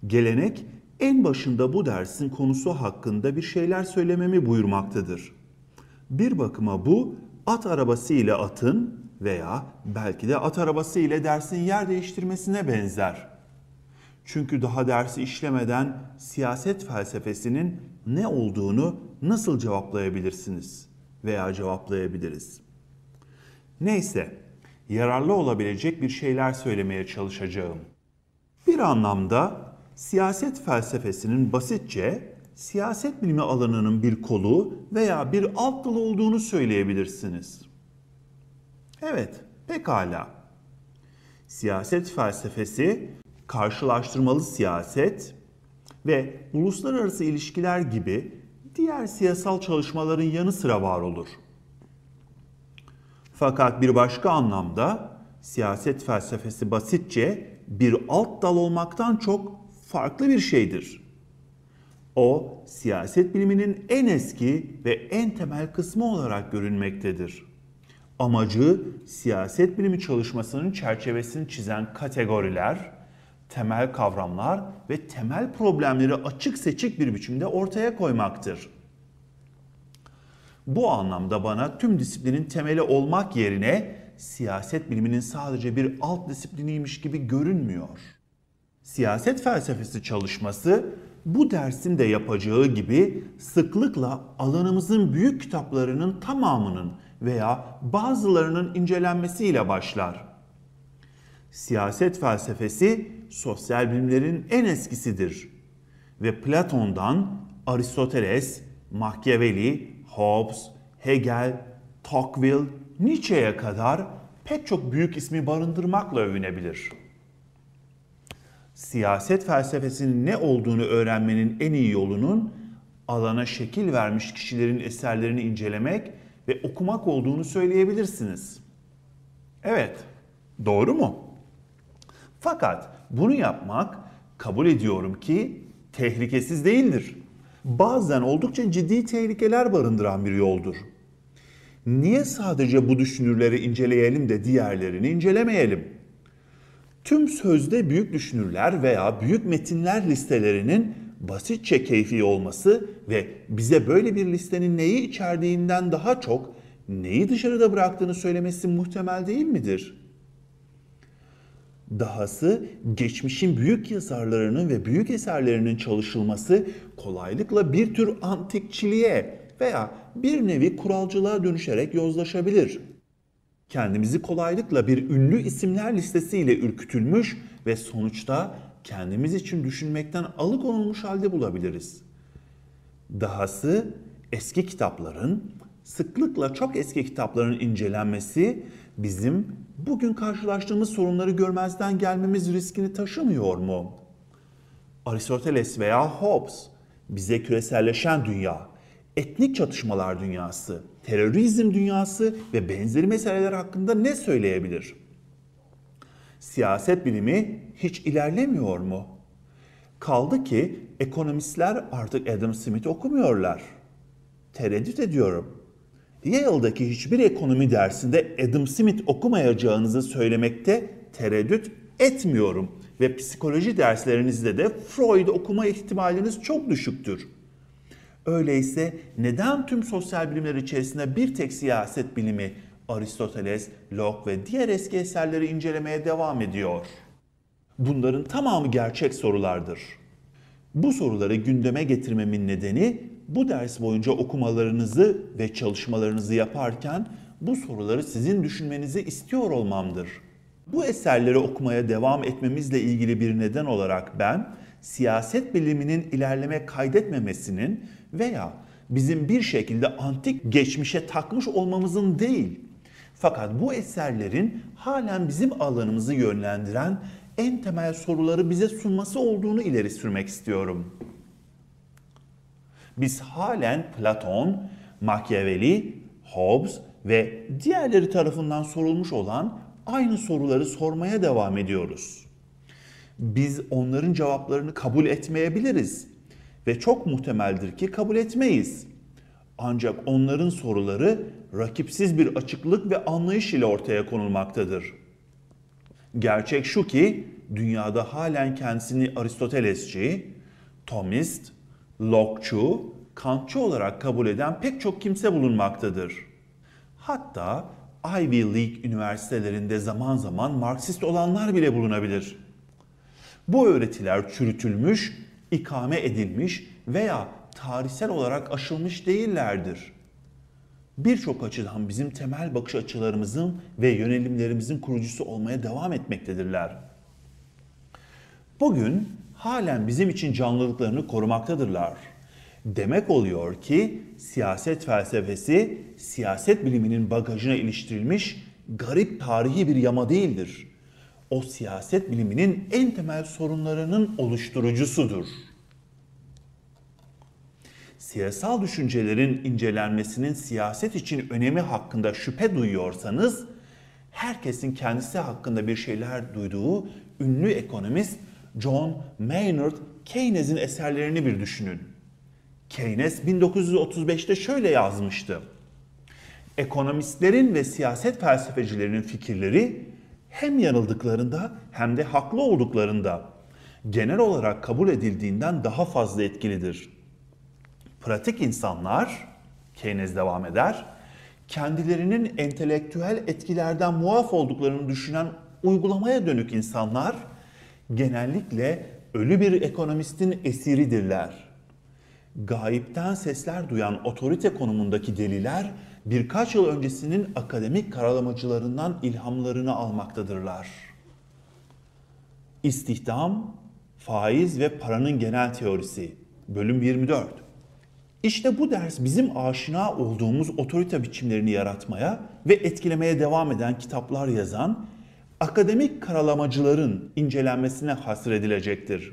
Gelenek en başında bu dersin konusu hakkında bir şeyler söylememi buyurmaktadır. Bir bakıma bu at arabası ile atın veya belki de at arabası ile dersin yer değiştirmesine benzer. Çünkü daha dersi işlemeden siyaset felsefesinin ne olduğunu nasıl cevaplayabilirsiniz veya cevaplayabiliriz? Neyse, yararlı olabilecek bir şeyler söylemeye çalışacağım. Bir anlamda siyaset felsefesinin basitçe siyaset bilimi alanının bir kolu veya bir alt dalı olduğunu söyleyebilirsiniz. Evet, pekala. Siyaset felsefesi, karşılaştırmalı siyaset ve uluslararası ilişkiler gibi diğer siyasal çalışmaların yanı sıra var olur. Fakat bir başka anlamda siyaset felsefesi basitçe bir alt dal olmaktan çok farklı bir şeydir. O, siyaset biliminin en eski ve en temel kısmı olarak görünmektedir. Amacı, siyaset bilimi çalışmasının çerçevesini çizen kategoriler, temel kavramlar ve temel problemleri açık seçik bir biçimde ortaya koymaktır. Bu anlamda bana tüm disiplinin temeli olmak yerine siyaset biliminin sadece bir alt disipliniymiş gibi görünmüyor. Siyaset felsefesi çalışması bu dersin de yapacağı gibi sıklıkla alanımızın büyük kitaplarının tamamının veya bazılarının incelenmesiyle başlar. Siyaset felsefesi sosyal bilimlerin en eskisidir ve Platon'dan Aristoteles, Machiavelli, Hobbes, Hegel, Tocqueville, Nietzsche'ye kadar pek çok büyük ismi barındırmakla övünebilir. Siyaset felsefesinin ne olduğunu öğrenmenin en iyi yolunun alana şekil vermiş kişilerin eserlerini incelemek ve okumak olduğunu söyleyebilirsiniz. Evet, doğru mu? Fakat bunu yapmak kabul ediyorum ki tehlikesiz değildir. Bazen oldukça ciddi tehlikeler barındıran bir yoldur. Niye sadece bu düşünürleri inceleyelim de diğerlerini incelemeyelim? Tüm sözde büyük düşünürler veya büyük metinler listelerinin basitçe keyfi olması ve bize böyle bir listenin neyi içerdiğinden daha çok neyi dışarıda bıraktığını söylemesi muhtemel değil midir? Dahası geçmişin büyük yazarlarının ve büyük eserlerinin çalışılması kolaylıkla bir tür antikçiliğe veya bir nevi kuralcılığa dönüşerek yozlaşabilir. Kendimizi kolaylıkla bir ünlü isimler listesiyle ürkütülmüş ve sonuçta kendimiz için düşünmekten alıkonulmuş halde bulabiliriz. Dahası eski kitapların, sıklıkla çok eski kitapların incelenmesi bizim bugün karşılaştığımız sorunları görmezden gelmemiz riskini taşımıyor mu? Aristoteles veya Hobbes bize küreselleşen dünya, etnik çatışmalar dünyası, terörizm dünyası ve benzeri meseleler hakkında ne söyleyebilir? Siyaset bilimi hiç ilerlemiyor mu? Kaldı ki ekonomistler artık Adam Smith okumuyorlar. Tereddüt ediyorum. Yale'daki hiçbir ekonomi dersinde Adam Smith okumayacağınızı söylemekte tereddüt etmiyorum ve psikoloji derslerinizde de Freud okuma ihtimaliniz çok düşüktür. Öyleyse neden tüm sosyal bilimler içerisinde bir tek siyaset bilimi Aristoteles, Locke ve diğer eski eserleri incelemeye devam ediyor? Bunların tamamı gerçek sorulardır. Bu soruları gündeme getirmemin nedeni bu ders boyunca okumalarınızı ve çalışmalarınızı yaparken bu soruları sizin düşünmenizi istiyor olmamdır. Bu eserleri okumaya devam etmemizle ilgili bir neden olarak ben siyaset biliminin ilerleme kaydetmemesinin veya bizim bir şekilde antik geçmişe takmış olmamızın değil, fakat bu eserlerin halen bizim alanımızı yönlendiren en temel soruları bize sunması olduğunu ileri sürmek istiyorum. Biz halen Platon, Machiavelli, Hobbes ve diğerleri tarafından sorulmuş olan aynı soruları sormaya devam ediyoruz. Biz onların cevaplarını kabul etmeyebiliriz ve çok muhtemeldir ki kabul etmeyiz. Ancak onların soruları rakipsiz bir açıklık ve anlayış ile ortaya konulmaktadır. Gerçek şu ki dünyada halen kendisini Aristotelesçi, Thomist, Locke'cu, Kantçı olarak kabul eden pek çok kimse bulunmaktadır. Hatta Ivy League üniversitelerinde zaman zaman Marksist olanlar bile bulunabilir. Bu öğretiler çürütülmüş, ikame edilmiş veya tarihsel olarak aşılmış değillerdir. Birçok açıdan bizim temel bakış açılarımızın ve yönelimlerimizin kurucusu olmaya devam etmektedirler. Bugün halen bizim için canlılıklarını korumaktadırlar. Demek oluyor ki siyaset felsefesi, siyaset biliminin bagajına iliştirilmiş garip tarihi bir yama değildir. O siyaset biliminin en temel sorunlarının oluşturucusudur. Siyasal düşüncelerin incelenmesinin siyaset için önemi hakkında şüphe duyuyorsanız, herkesin kendisi hakkında bir şeyler duyduğu ünlü ekonomist John Maynard Keynes'in eserlerini bir düşünün. Keynes 1935'te şöyle yazmıştı: ekonomistlerin ve siyaset felsefecilerinin fikirleri hem yanıldıklarında hem de haklı olduklarında genel olarak kabul edildiğinden daha fazla etkilidir. Pratik insanlar, Keynes devam eder, kendilerinin entelektüel etkilerden muaf olduklarını düşünen uygulamaya dönük insanlar genellikle ölü bir ekonomistin esiridirler. Gayipten sesler duyan otorite konumundaki deliler birkaç yıl öncesinin akademik karalamacılarından ilhamlarını almaktadırlar. İstihdam, faiz ve paranın genel teorisi. Bölüm 24. İşte bu ders bizim aşina olduğumuz otorite biçimlerini yaratmaya ve etkilemeye devam eden kitaplar yazan akademik karalamacıların incelenmesine hasredilecektir.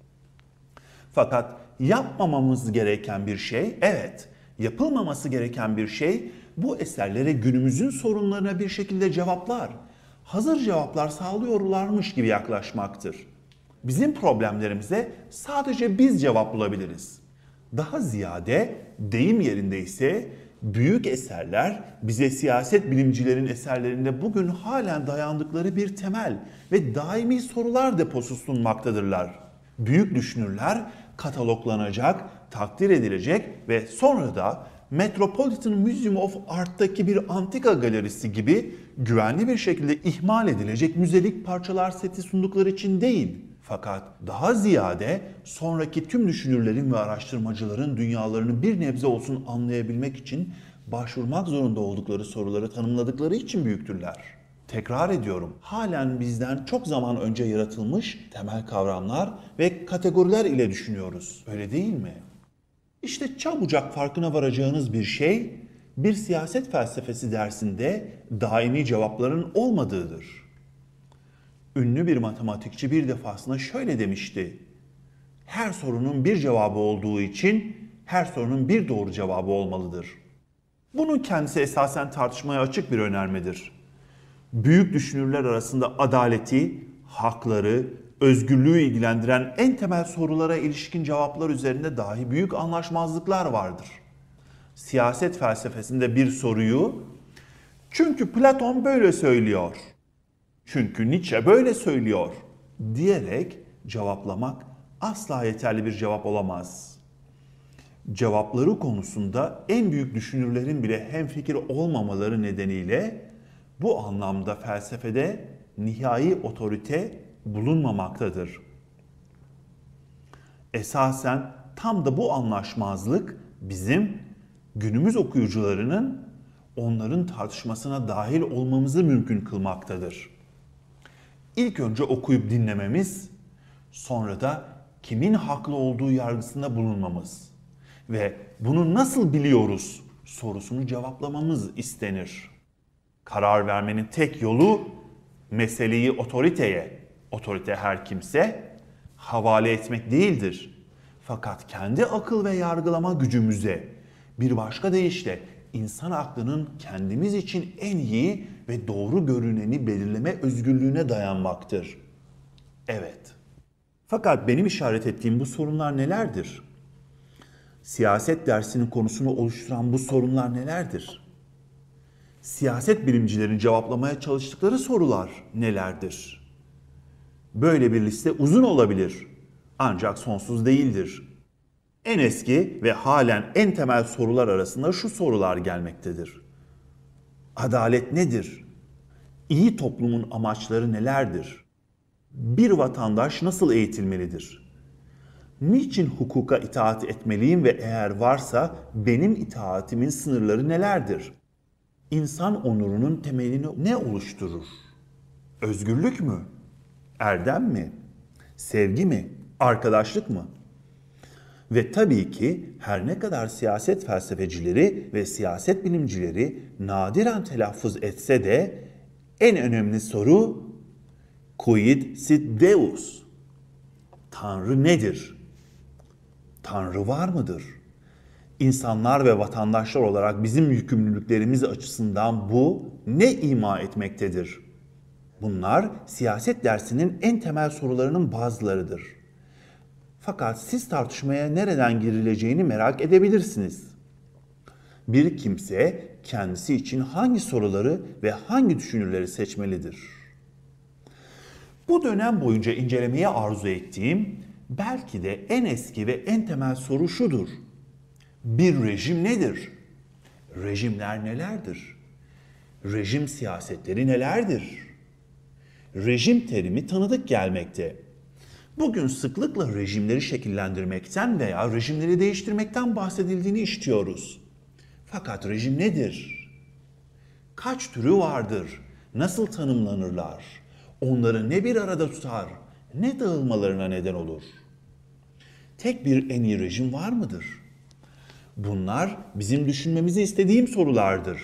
Fakat yapmamamız gereken bir şey, evet, yapılmaması gereken bir şey, bu eserlere günümüzün sorunlarına bir şekilde cevaplar, hazır cevaplar sağlıyorlarmış gibi yaklaşmaktır. Bizim problemlerimize sadece biz cevap bulabiliriz. Daha ziyade, deyim yerindeyse, büyük eserler bize siyaset bilimcilerin eserlerinde bugün halen dayandıkları bir temel ve daimi sorular deposu sunmaktadırlar. Büyük düşünürler kataloglanacak, takdir edilecek ve sonra da Metropolitan Museum of Art'taki bir antika galerisi gibi güvenli bir şekilde ihmal edilecek müzelik parçalar seti sundukları için değil, fakat daha ziyade sonraki tüm düşünürlerin ve araştırmacıların dünyalarını bir nebze olsun anlayabilmek için başvurmak zorunda oldukları soruları tanımladıkları için büyüktürler. Tekrar ediyorum, halen bizden çok zaman önce yaratılmış temel kavramlar ve kategoriler ile düşünüyoruz. Öyle değil mi? İşte çabucak farkına varacağınız bir şey, bir siyaset felsefesi dersinde daimi cevapların olmadığıdır. Ünlü bir matematikçi bir defasında şöyle demişti: her sorunun bir cevabı olduğu için her sorunun bir doğru cevabı olmalıdır. Bunun kendisi esasen tartışmaya açık bir önermedir. Büyük düşünürler arasında adaleti, hakları, özgürlüğü ilgilendiren en temel sorulara ilişkin cevaplar üzerinde dahi büyük anlaşmazlıklar vardır. Siyaset felsefesinde bir soruyu "çünkü Platon böyle söylüyor, çünkü Nietzsche böyle söylüyor" diyerek cevaplamak asla yeterli bir cevap olamaz. Cevapları konusunda en büyük düşünürlerin bile hemfikir olmamaları nedeniyle bu anlamda felsefede nihai otorite bulunmamaktadır. Esasen tam da bu anlaşmazlık bizim günümüz okuyucularının onların tartışmasına dahil olmamızı mümkün kılmaktadır. İlk önce okuyup dinlememiz, sonra da kimin haklı olduğu yargısında bulunmamız ve bunu nasıl biliyoruz sorusunu cevaplamamız istenir. Karar vermenin tek yolu meseleyi otoriteye, otorite her kimse, havale etmek değildir. Fakat kendi akıl ve yargılama gücümüze, bir başka deyişle insan aklının kendimiz için en iyi ve doğru görüneni belirleme özgürlüğüne dayanmaktır. Evet. Fakat benim işaret ettiğim bu sorunlar nelerdir? Siyaset dersinin konusunu oluşturan bu sorunlar nelerdir? Siyaset bilimcilerin cevaplamaya çalıştıkları sorular nelerdir? Böyle bir liste uzun olabilir, ancak sonsuz değildir. En eski ve halen en temel sorular arasında şu sorular gelmektedir. Adalet nedir? İyi toplumun amaçları nelerdir? Bir vatandaş nasıl eğitilmelidir? Niçin hukuka itaat etmeliyim ve eğer varsa benim itaatimin sınırları nelerdir? İnsan onurunun temelini ne oluşturur? Özgürlük mü? Erdem mi? Sevgi mi? Arkadaşlık mı? Ve tabii ki her ne kadar siyaset felsefecileri ve siyaset bilimcileri nadiren telaffuz etse de en önemli soru Quid sit Deus? Tanrı nedir? Tanrı var mıdır? İnsanlar ve vatandaşlar olarak bizim yükümlülüklerimiz açısından bu ne ima etmektedir? Bunlar siyaset dersinin en temel sorularının bazılarıdır. Fakat siz tartışmaya nereden girileceğini merak edebilirsiniz. Bir kimse kendisi için hangi soruları ve hangi düşünürleri seçmelidir? Bu dönem boyunca incelemeye arzu ettiğim belki de en eski ve en temel soru şudur. Bir rejim nedir? Rejimler nelerdir? Rejim siyasetleri nelerdir? Rejim terimi tanıdık gelmekte. Bugün sıklıkla rejimleri şekillendirmekten veya rejimleri değiştirmekten bahsedildiğini işitiyoruz. Fakat rejim nedir? Kaç türü vardır? Nasıl tanımlanırlar? Onları ne bir arada tutar, ne dağılmalarına neden olur? Tek bir en iyi rejim var mıdır? Bunlar bizim düşünmemizi istediğim sorulardır.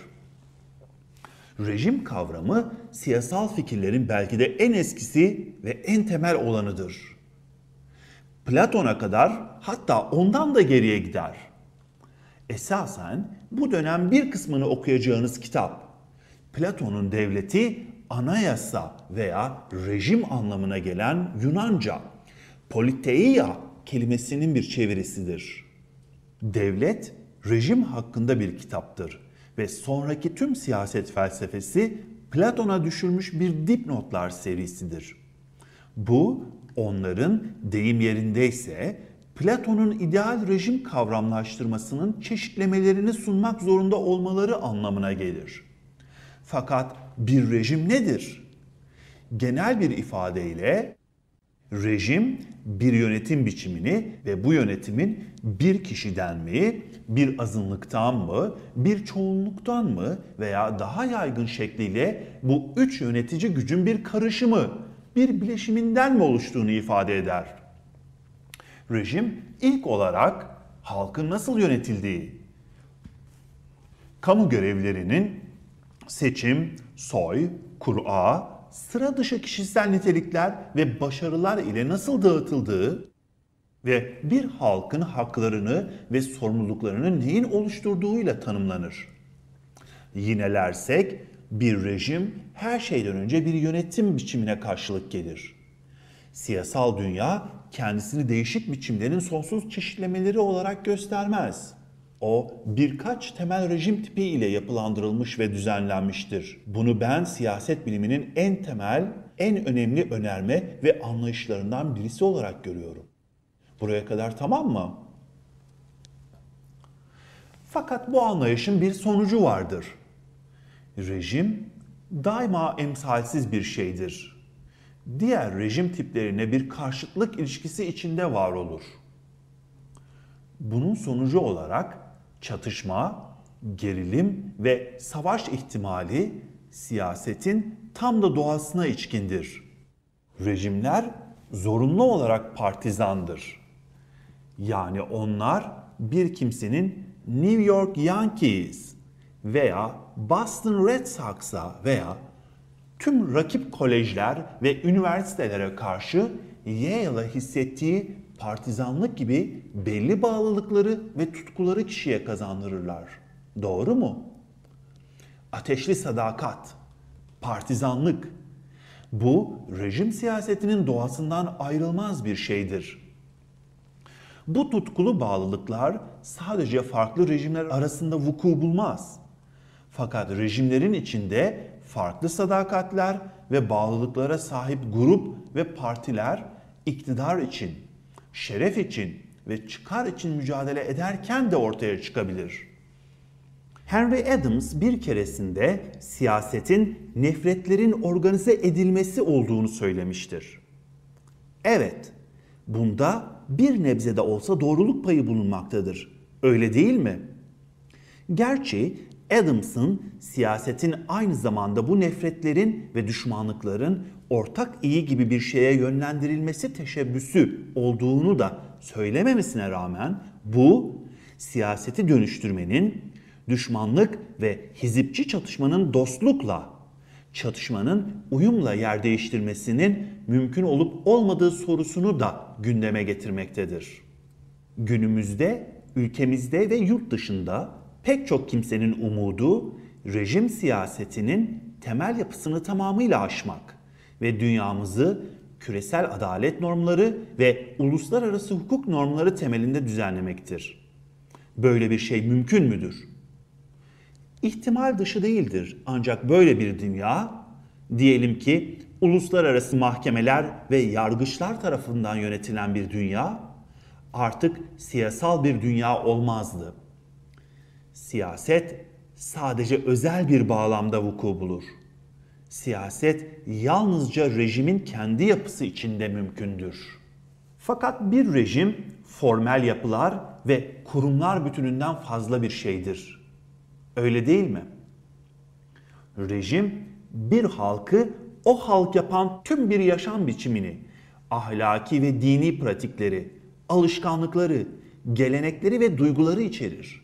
Rejim kavramı siyasal fikirlerin belki de en eskisi ve en temel olanıdır. Platon'a kadar, hatta ondan da geriye gider. Esasen bu dönem bir kısmını okuyacağınız kitap, Platon'un Devleti, anayasa veya rejim anlamına gelen Yunanca politeia kelimesinin bir çevirisidir. Devlet, rejim hakkında bir kitaptır ve sonraki tüm siyaset felsefesi Platon'a düşürmüş bir dipnotlar serisidir. Bu, onların deyim yerindeyse Platon'un ideal rejim kavramlaştırmasının çeşitlemelerini sunmak zorunda olmaları anlamına gelir. Fakat bir rejim nedir? Genel bir ifadeyle rejim bir yönetim biçimini ve bu yönetimin bir kişiden mi, bir azınlıktan mı, bir çoğunluktan mı veya daha yaygın şekliyle bu üç yönetici gücün bir karışımı, bir bileşiminden mi oluştuğunu ifade eder. Rejim ilk olarak halkın nasıl yönetildiği, kamu görevlerinin seçim, soy, kura, sıra dışı kişisel nitelikler ve başarılar ile nasıl dağıtıldığı ve bir halkın haklarını ve sorumluluklarını neyin oluşturduğuyla tanımlanır. Yinelersek bir rejim her şeyden önce bir yönetim biçimine karşılık gelir. Siyasal dünya kendisini değişik biçimlerin sonsuz çeşitlemeleri olarak göstermez. O birkaç temel rejim tipi ile yapılandırılmış ve düzenlenmiştir. Bunu ben siyaset biliminin en temel, en önemli önerme ve anlayışlarından birisi olarak görüyorum. Buraya kadar tamam mı? Fakat bu anlayışın bir sonucu vardır. Rejim daima emsalsiz bir şeydir. Diğer rejim tiplerine bir karşıtlık ilişkisi içinde var olur. Bunun sonucu olarak çatışma, gerilim ve savaş ihtimali siyasetin tam da doğasına içkindir. Rejimler zorunlu olarak partizandır. Yani onlar bir kimsenin New York Yankees veya Boston Red Sox'a veya tüm rakip kolejler ve üniversitelere karşı Yale'a hissettiği partizanlık gibi belli bağlılıkları ve tutkuları kişiye kazandırırlar. Doğru mu? Ateşli sadakat, partizanlık, bu rejim siyasetinin doğasından ayrılmaz bir şeydir. Bu tutkulu bağlılıklar sadece farklı rejimler arasında vuku bulmaz. Fakat rejimlerin içinde farklı sadakatler ve bağlılıklara sahip grup ve partiler iktidar için, şeref için ve çıkar için mücadele ederken de ortaya çıkabilir. Henry Adams bir keresinde siyasetin nefretlerin organize edilmesi olduğunu söylemiştir. Evet, bunda bir nebze de olsa doğruluk payı bulunmaktadır. Öyle değil mi? Gerçi Adams'ın siyasetin aynı zamanda bu nefretlerin ve düşmanlıkların ortak iyi gibi bir şeye yönlendirilmesi teşebbüsü olduğunu da söylememesine rağmen bu siyaseti dönüştürmenin, düşmanlık ve hizipçi çatışmanın dostlukla, çatışmanın uyumla yer değiştirmesinin mümkün olup olmadığı sorusunu da gündeme getirmektedir. Günümüzde, ülkemizde ve yurt dışında pek çok kimsenin umudu rejim siyasetinin temel yapısını tamamıyla aşmak ve dünyamızı küresel adalet normları ve uluslararası hukuk normları temelinde düzenlemektir. Böyle bir şey mümkün müdür? İhtimal dışı değildir, ancak böyle bir dünya, diyelim ki uluslararası mahkemeler ve yargıçlar tarafından yönetilen bir dünya, artık siyasal bir dünya olmazdı. Siyaset sadece özel bir bağlamda vuku bulur. Siyaset yalnızca rejimin kendi yapısı içinde mümkündür. Fakat bir rejim formel yapılar ve kurumlar bütününden fazla bir şeydir. Öyle değil mi? Rejim bir halkı o halk yapan tüm bir yaşam biçimini, ahlaki ve dini pratikleri, alışkanlıkları, gelenekleri ve duyguları içerir.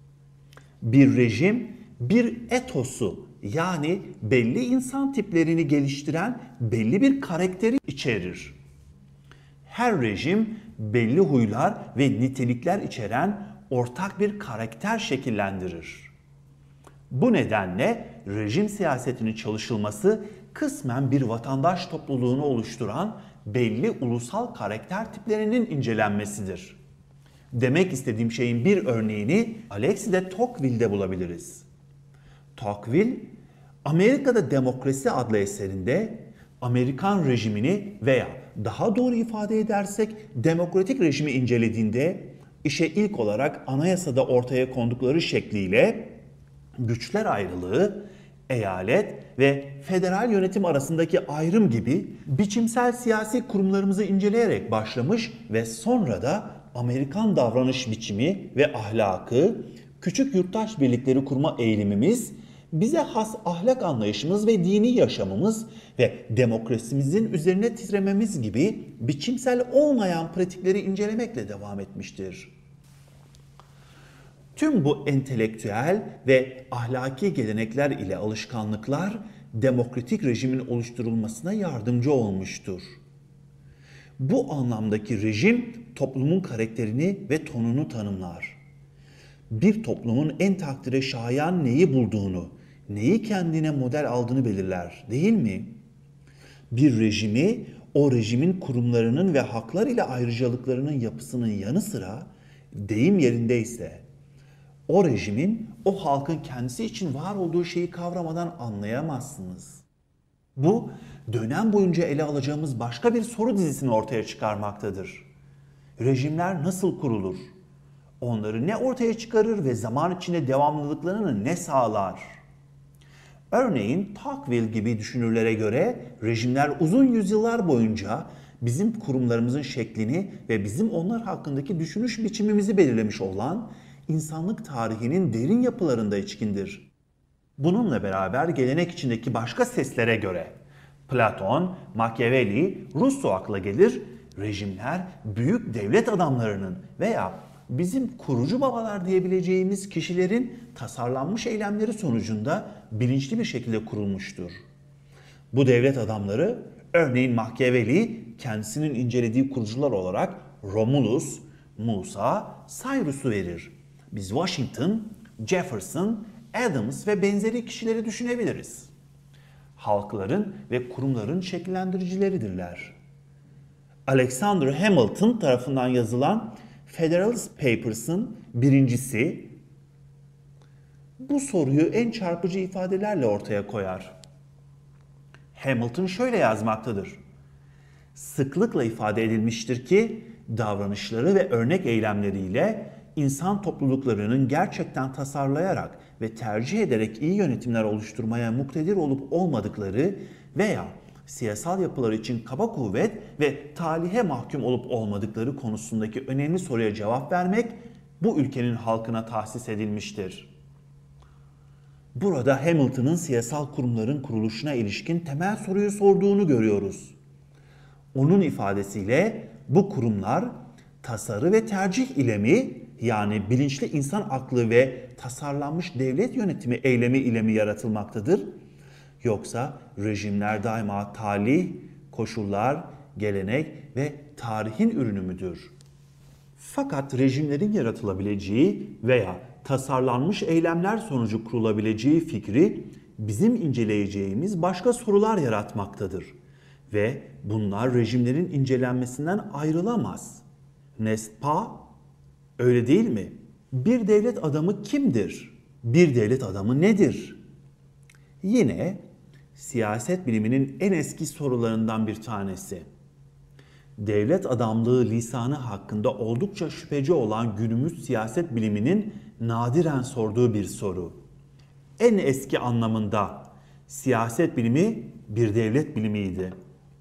Bir rejim bir etosu, yani belli insan tiplerini geliştiren belli bir karakteri içerir. Her rejim belli huylar ve nitelikler içeren ortak bir karakter şekillendirir. Bu nedenle rejim siyasetinin çalışılması kısmen bir vatandaş topluluğunu oluşturan belli ulusal karakter tiplerinin incelenmesidir. Demek istediğim şeyin bir örneğini Alexis de Tocqueville'de bulabiliriz. Tocqueville, Amerika'da Demokrasi adlı eserinde Amerikan rejimini veya daha doğru ifade edersek demokratik rejimi incelediğinde işe ilk olarak anayasada ortaya kondukları şekliyle güçler ayrılığı, eyalet ve federal yönetim arasındaki ayrım gibi biçimsel siyasi kurumlarımızı inceleyerek başlamış ve sonra da Amerikan davranış biçimi ve ahlakı, küçük yurttaş birlikleri kurma eğilimimiz, bize has ahlak anlayışımız ve dini yaşamımız ve demokrasimizin üzerine titrememiz gibi biçimsel olmayan pratikleri incelemekle devam etmiştir. Tüm bu entelektüel ve ahlaki gelenekler ile alışkanlıklar demokratik rejimin oluşturulmasına yardımcı olmuştur. Bu anlamdaki rejim toplumun karakterini ve tonunu tanımlar. Bir toplumun en takdire şayan neyi bulduğunu, neyi kendine model aldığını belirler, değil mi? Bir rejimi, o rejimin kurumlarının ve haklar ile ayrıcalıklarının yapısının yanı sıra, deyim yerindeyse, o rejimin, o halkın kendisi için var olduğu şeyi kavramadan anlayamazsınız. Bu, dönem boyunca ele alacağımız başka bir soru dizisini ortaya çıkarmaktadır. Rejimler nasıl kurulur? Onları ne ortaya çıkarır ve zaman içinde devamlılıklarını ne sağlar? Örneğin Tocqueville gibi düşünürlere göre rejimler uzun yüzyıllar boyunca bizim kurumlarımızın şeklini ve bizim onlar hakkındaki düşünüş biçimimizi belirlemiş olan insanlık tarihinin derin yapılarında içkindir. Bununla beraber gelenek içindeki başka seslere göre Platon, Machiavelli, Rousseau akla gelir, rejimler büyük devlet adamlarının veya bizim kurucu babalar diyebileceğimiz kişilerin tasarlanmış eylemleri sonucunda bilinçli bir şekilde kurulmuştur. Bu devlet adamları, örneğin Machiavelli kendisinin incelediği kurucular olarak Romulus, Musa, Cyrus'u verir. Biz Washington, Jefferson, Adams ve benzeri kişileri düşünebiliriz. Halkların ve kurumların şekillendiricileridirler. Alexander Hamilton tarafından yazılan Federalist Papers'ın birincisi, bu soruyu en çarpıcı ifadelerle ortaya koyar. Hamilton şöyle yazmaktadır. Sıklıkla ifade edilmiştir ki davranışları ve örnek eylemleriyle insan topluluklarının gerçekten tasarlayarak ve tercih ederek iyi yönetimler oluşturmaya muktedir olup olmadıkları veya siyasal yapılar için kaba kuvvet ve talihe mahkum olup olmadıkları konusundaki önemli soruya cevap vermek bu ülkenin halkına tahsis edilmiştir. Burada Hamilton'ın siyasal kurumların kuruluşuna ilişkin temel soruyu sorduğunu görüyoruz. Onun ifadesiyle bu kurumlar tasarı ve tercih ile mi, yani bilinçli insan aklı ve tasarlanmış devlet yönetimi eylemi ile mi yaratılmaktadır? Yoksa rejimler daima talih, koşullar, gelenek ve tarihin ürünü müdür? Fakat rejimlerin yaratılabileceği veya tasarlanmış eylemler sonucu kurulabileceği fikri bizim inceleyeceğimiz başka sorular yaratmaktadır. Ve bunlar rejimlerin incelenmesinden ayrılamaz. N'est-ce pas? Öyle değil mi? Bir devlet adamı kimdir? Bir devlet adamı nedir? Yine siyaset biliminin en eski sorularından bir tanesi. Devlet adamlığı lisanı hakkında oldukça şüpheci olan günümüz siyaset biliminin nadiren sorduğu bir soru. En eski anlamında siyaset bilimi bir devlet bilimiydi.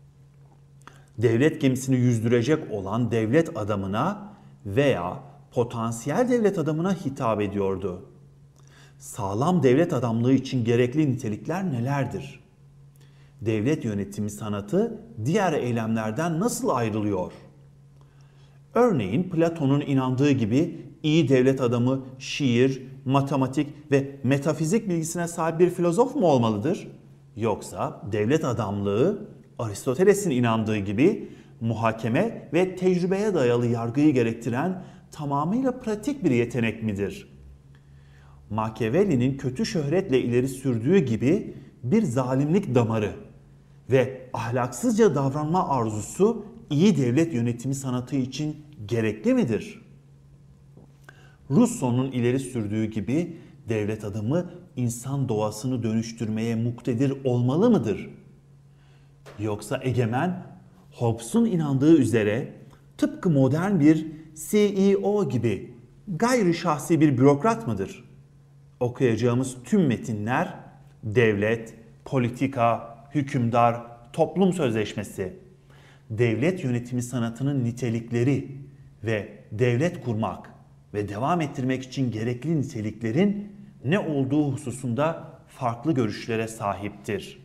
Devlet gemisini yüzdürecek olan devlet adamına veya potansiyel devlet adamına hitap ediyordu. Sağlam devlet adamlığı için gerekli nitelikler nelerdir? Devlet yönetimi sanatı diğer eylemlerden nasıl ayrılıyor? Örneğin Platon'un inandığı gibi iyi devlet adamı şiir, matematik ve metafizik bilgisine sahip bir filozof mu olmalıdır? Yoksa devlet adamlığı Aristoteles'in inandığı gibi muhakeme ve tecrübeye dayalı yargıyı gerektiren tamamıyla pratik bir yetenek midir? Machiavelli'nin kötü şöhretle ileri sürdüğü gibi bir zalimlik damarı ve ahlaksızca davranma arzusu iyi devlet yönetimi sanatı için gerekli midir? Rousseau'nun ileri sürdüğü gibi devlet adamı insan doğasını dönüştürmeye muktedir olmalı mıdır? Yoksa egemen, Hobbes'un inandığı üzere tıpkı modern bir CEO gibi gayri şahsi bir bürokrat mıdır? Okuyacağımız tüm metinler devlet, politika, hükümdar, toplum sözleşmesi, devlet yönetimi sanatının nitelikleri ve devlet kurmak ve devam ettirmek için gerekli niteliklerin ne olduğu hususunda farklı görüşlere sahiptir.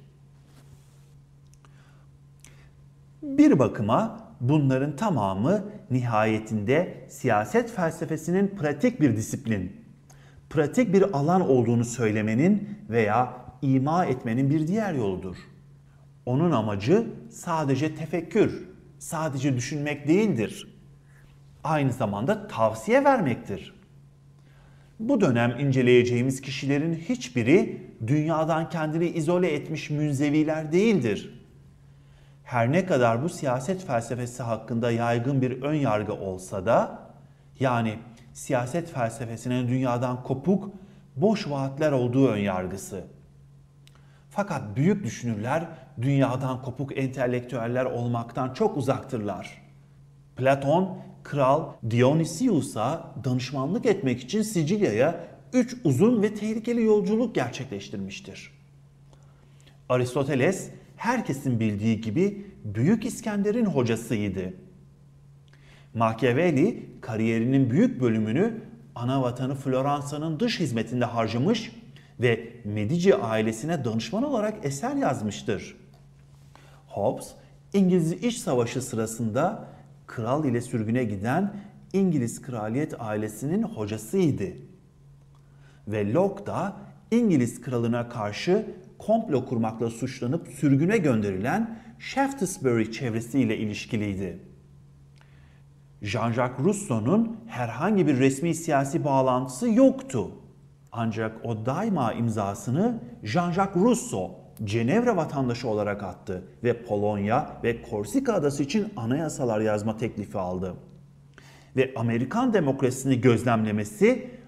Bir bakıma bunların tamamı nihayetinde siyaset felsefesinin pratik bir disiplin, pratik bir alan olduğunu söylemenin veya ima etmenin bir diğer yoludur. Onun amacı sadece tefekkür, sadece düşünmek değildir. Aynı zamanda tavsiye vermektir. Bu dönem inceleyeceğimiz kişilerin hiçbiri dünyadan kendini izole etmiş münzeviler değildir. Her ne kadar bu siyaset felsefesi hakkında yaygın bir ön yargı olsa da, yani siyaset felsefesinin dünyadan kopuk, boş vaatler olduğu ön yargısı. Fakat büyük düşünürler dünyadan kopuk entelektüeller olmaktan çok uzaktırlar. Platon, Kral Dionysius'a danışmanlık etmek için Sicilya'ya 3 uzun ve tehlikeli yolculuk gerçekleştirmiştir. Aristoteles, herkesin bildiği gibi Büyük İskender'in hocasıydı. Machiavelli kariyerinin büyük bölümünü ana vatanı Floransa'nın dış hizmetinde harcamış ve Medici ailesine danışman olarak eser yazmıştır. Hobbes, İngiliz İç Savaşı sırasında kral ile sürgüne giden İngiliz kraliyet ailesinin hocasıydı. Ve Locke da İngiliz kralına karşı komplo kurmakla suçlanıp sürgüne gönderilen Shaftesbury çevresiyle ilişkiliydi. Jean-Jacques Rousseau'nun herhangi bir resmi siyasi bağlantısı yoktu. Ancak o daima imzasını Jean-Jacques Rousseau, Cenevre vatandaşı olarak attı ve Polonya ve Korsika adası için anayasalar yazma teklifi aldı. Ve Amerikan demokrasisini gözlemlemesi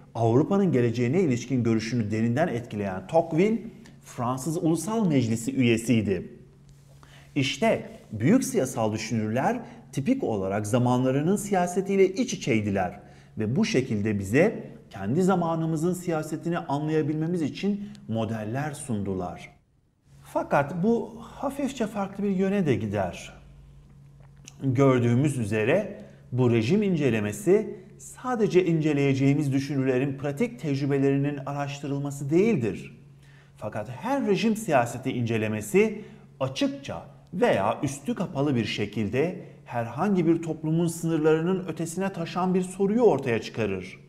Avrupa'nın geleceğine ilişkin görüşünü derinden etkileyen Tocqueville, Fransız Ulusal Meclisi üyesiydi. İşte büyük siyasal düşünürler tipik olarak zamanlarının siyasetiyle iç içeydiler ve bu şekilde bize kendi zamanımızın siyasetini anlayabilmemiz için modeller sundular. Fakat bu hafifçe farklı bir yöne de gider. Gördüğümüz üzere bu rejim incelemesi sadece inceleyeceğimiz düşünürlerin pratik tecrübelerinin araştırılması değildir. Fakat her rejim siyaseti incelemesi açıkça veya üstü kapalı bir şekilde herhangi bir toplumun sınırlarının ötesine taşan bir soruyu ortaya çıkarır.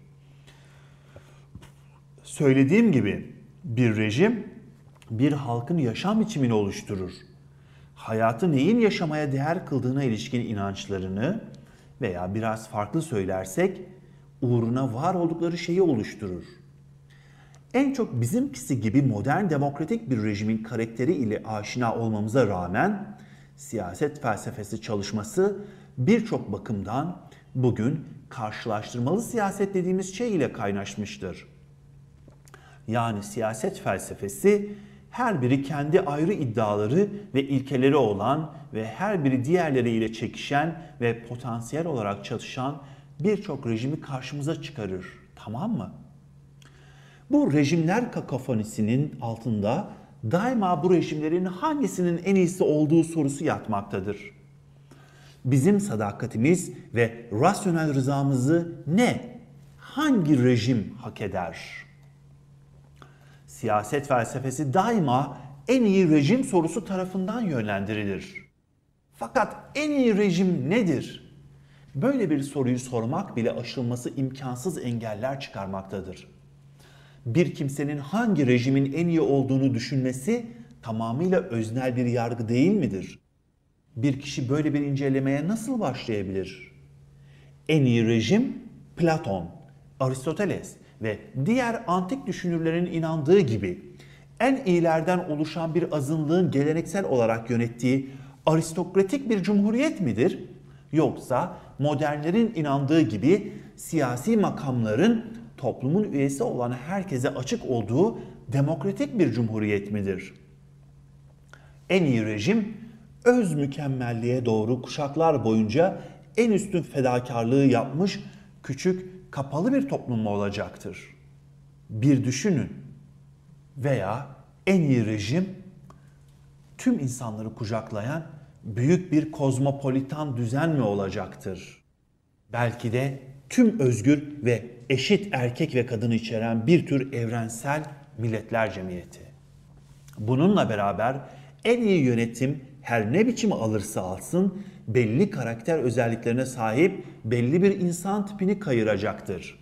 Söylediğim gibi bir rejim bir halkın yaşam biçimini oluşturur. Hayatı neyin yaşamaya değer kıldığına ilişkin inançlarını veya biraz farklı söylersek uğruna var oldukları şeyi oluşturur. En çok bizimkisi gibi modern demokratik bir rejimin karakteri ile aşina olmamıza rağmen siyaset felsefesi çalışması birçok bakımdan bugün karşılaştırmalı siyaset dediğimiz şey ile kaynaşmıştır. Yani siyaset felsefesi her biri kendi ayrı iddiaları ve ilkeleri olan ve her biri diğerleriyle çekişen ve potansiyel olarak çatışan birçok rejimi karşımıza çıkarır. Tamam mı? Bu rejimler kakofonisinin altında daima bu rejimlerin hangisinin en iyisi olduğu sorusu yatmaktadır. Bizim sadakatimiz ve rasyonel rızamızı ne, hangi rejim hak eder? Siyaset felsefesi daima en iyi rejim sorusu tarafından yönlendirilir. Fakat en iyi rejim nedir? Böyle bir soruyu sormak bile aşılması imkansız engeller çıkarmaktadır. Bir kimsenin hangi rejimin en iyi olduğunu düşünmesi tamamıyla öznel bir yargı değil midir? Bir kişi böyle bir incelemeye nasıl başlayabilir? En iyi rejim Platon, Aristoteles ve diğer antik düşünürlerin inandığı gibi en iyilerden oluşan bir azınlığın geleneksel olarak yönettiği aristokratik bir cumhuriyet midir? Yoksa modernlerin inandığı gibi siyasi makamların toplumun üyesi olan herkese açık olduğu demokratik bir cumhuriyet midir? En iyi rejim öz mükemmelliğe doğru kuşaklar boyunca en üstün fedakarlığı yapmış küçük, kapalı bir toplum mu olacaktır? Bir düşünün. Veya en iyi rejim tüm insanları kucaklayan büyük bir kozmopolitan düzen mi olacaktır? Belki de tüm özgür ve eşit erkek ve kadını içeren bir tür evrensel milletler cemiyeti. Bununla beraber en iyi yönetim her ne biçimi alırsa alsın belli karakter özelliklerine sahip belli bir insan tipini kayıracaktır.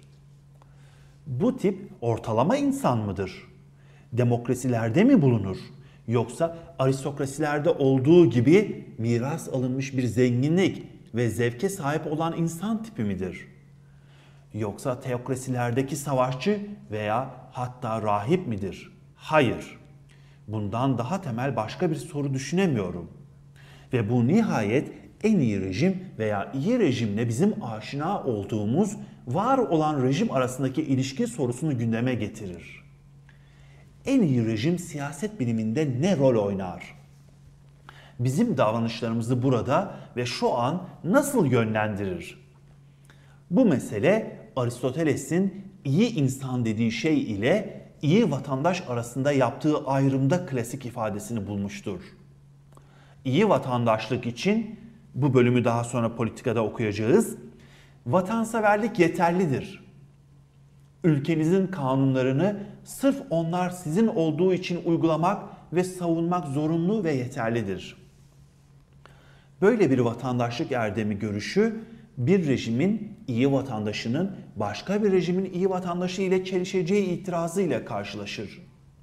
Bu tip ortalama insan mıdır? Demokrasilerde mi bulunur? Yoksa aristokrasilerde olduğu gibi miras alınmış bir zenginlik ve zevke sahip olan insan tipi midir? Yoksa teokrasilerdeki savaşçı veya hatta rahip midir? Hayır. Bundan daha temel başka bir soru düşünemiyorum. Ve bu nihayet en iyi rejim veya iyi rejimle bizim aşina olduğumuz var olan rejim arasındaki ilişki sorusunu gündeme getirir. En iyi rejim siyaset biliminde ne rol oynar? Bizim davranışlarımızı burada ve şu an nasıl yönlendirir? Bu mesele Aristoteles'in iyi insan dediği şey ile iyi vatandaş arasında yaptığı ayrımda klasik ifadesini bulmuştur. İyi vatandaşlık için, bu bölümü daha sonra politikada okuyacağız, vatanseverlik yeterlidir. Ülkenizin kanunlarını sırf onlar sizin olduğu için uygulamak ve savunmak zorunlu ve yeterlidir. Böyle bir vatandaşlık erdemi görüşü bir rejimin iyi vatandaşının başka bir rejimin iyi vatandaşı ile çelişeceği itirazı ile karşılaşır.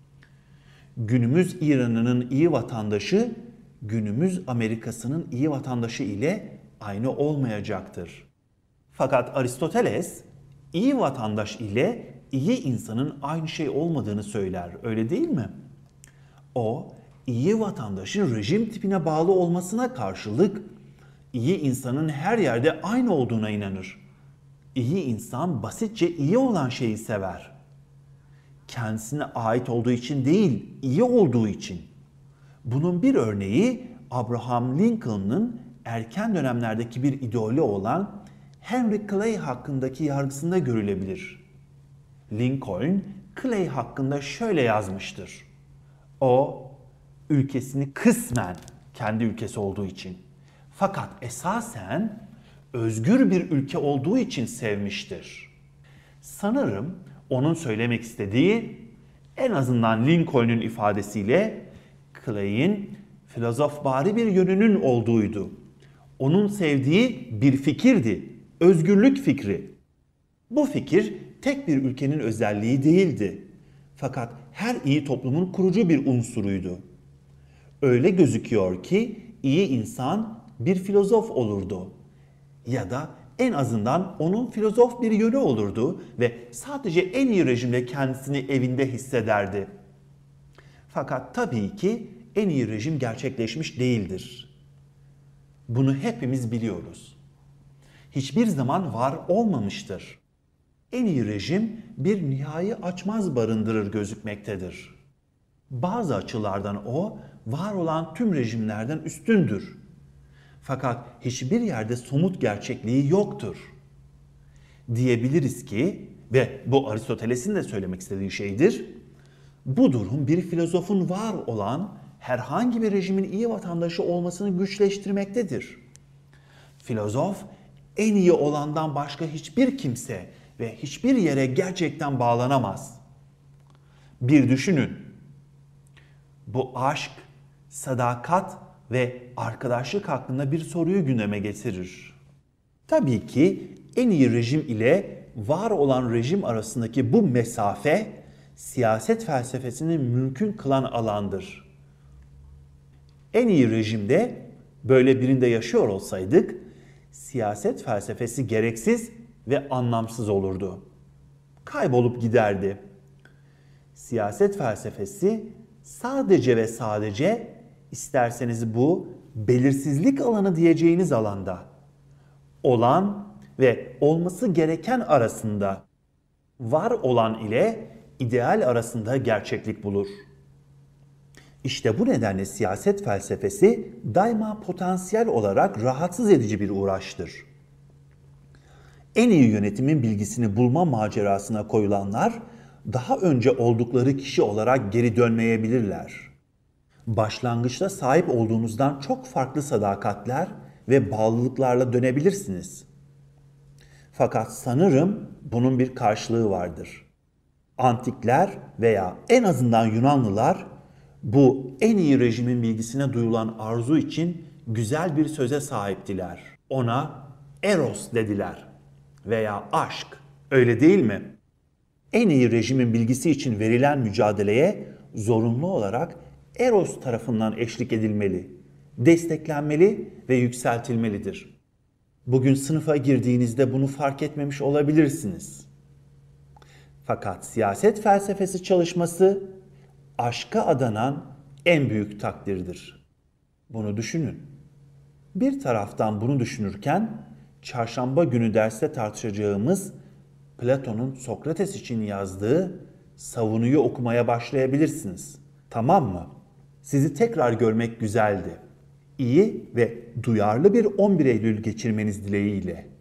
Günümüz İran'ının iyi vatandaşı günümüz Amerika'sının iyi vatandaşı ile aynı olmayacaktır. Fakat Aristoteles iyi vatandaş ile iyi insanın aynı şey olmadığını söyler, öyle değil mi? O, iyi vatandaşın rejim tipine bağlı olmasına karşılık iyi insanın her yerde aynı olduğuna inanır. İyi insan basitçe iyi olan şeyi sever. Kendisine ait olduğu için değil, iyi olduğu için. Bunun bir örneği Abraham Lincoln'ın erken dönemlerdeki bir idolü olan Henry Clay hakkındaki yargısında görülebilir. Lincoln, Clay hakkında şöyle yazmıştır. O, ülkesini kısmen kendi ülkesi olduğu için, fakat esasen özgür bir ülke olduğu için sevmiştir. Sanırım onun söylemek istediği, en azından Lincoln'un ifadesiyle, Clay'in filozofvari bir yönünün olduğuydu. Onun sevdiği bir fikirdi, özgürlük fikri. Bu fikir tek bir ülkenin özelliği değildi. Fakat her iyi toplumun kurucu bir unsuruydu. Öyle gözüküyor ki iyi insan bir filozof olurdu. Ya da en azından onun filozof bir yönü olurdu ve sadece en iyi rejimle kendisini evinde hissederdi. Fakat tabii ki en iyi rejim gerçekleşmiş değildir. Bunu hepimiz biliyoruz. Hiçbir zaman var olmamıştır. En iyi rejim bir nihai açmaz barındırır gözükmektedir. Bazı açılardan o, var olan tüm rejimlerden üstündür. Fakat hiçbir yerde somut gerçekliği yoktur. Diyebiliriz ki, ve bu Aristoteles'in de söylemek istediği şeydir, bu durum bir filozofun var olan herhangi bir rejimin iyi vatandaşı olmasını güçleştirmektedir. Filozof, en iyi olandan başka hiçbir kimse ve hiçbir yere gerçekten bağlanamaz. Bir düşünün. Bu aşk, sadakat ve arkadaşlık hakkında bir soruyu gündeme getirir. Tabii ki en iyi rejim ile var olan rejim arasındaki bu mesafe, siyaset felsefesini mümkün kılan alandır. En iyi rejimde böyle birinde yaşıyor olsaydık, siyaset felsefesi gereksiz ve anlamsız olurdu. Kaybolup giderdi. Siyaset felsefesi sadece ve sadece, isterseniz bu belirsizlik alanı diyeceğiniz alanda, olan ve olması gereken arasında, var olan ile ideal arasında gerçeklik bulur. İşte bu nedenle siyaset felsefesi daima potansiyel olarak rahatsız edici bir uğraştır. En iyi yönetimin bilgisini bulma macerasına koyulanlar, daha önce oldukları kişi olarak geri dönmeyebilirler. Başlangıçta sahip olduğunuzdan çok farklı sadakatler ve bağlılıklarla dönebilirsiniz. Fakat sanırım bunun bir karşılığı vardır. Antikler veya en azından Yunanlılar bu en iyi rejimin bilgisine duyulan arzu için güzel bir söze sahiptiler. Ona eros dediler veya aşk, öyle değil mi? En iyi rejimin bilgisi için verilen mücadeleye zorunlu olarak eros tarafından eşlik edilmeli, desteklenmeli ve yükseltilmelidir. Bugün sınıfa girdiğinizde bunu fark etmemiş olabilirsiniz. Fakat siyaset felsefesi çalışması aşka adanan en büyük takdirdir. Bunu düşünün. Bir taraftan bunu düşünürken çarşamba günü derste tartışacağımız Platon'un Sokrates için yazdığı Savunu'yu okumaya başlayabilirsiniz. Tamam mı? Sizi tekrar görmek güzeldi. İyi ve duyarlı bir 11 Eylül geçirmeniz dileğiyle.